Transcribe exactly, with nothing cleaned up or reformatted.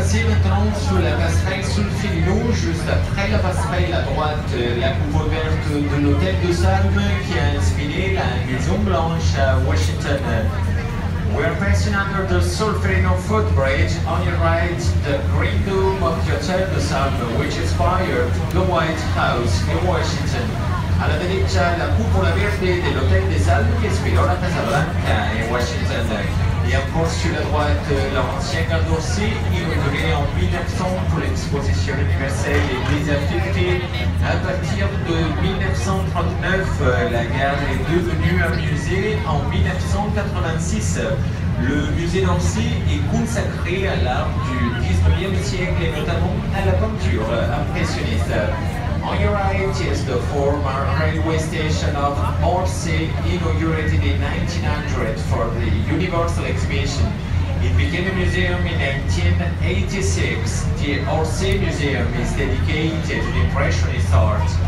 passer maintenant sur la passerelle Solferino, juste après la passerelle à droite, la coupole verte de l'hôtel de Salm qui a inspiré la Maison Blanche à Washington. We are passing under the Solferino footbridge. On your right, the green dome of the Hotel de Salm, which inspired the White House in Washington. A la derecha, la cupola verde dell'Hotel de Salm che ispirò la Casa Blanca in Washington. Et encore sur la droite, l'ancien Gare d'Orsay, inauguré en mille neuf cents pour l'exposition universelle Église à Fichte. À partir de mille neuf cent trente-neuf, la gare est devenue un musée en mille neuf cent quatre-vingt-six. Le musée d'Orsay est consacré à l'art du dix-neuvième siècle et notamment à la peinture impressionniste. On your right is the former railway station of Orsay, inaugurated in nineteen hundred for the Universal Exhibition. It became a museum in nineteen eighty-six. The Orsay Museum is dedicated to Impressionist art.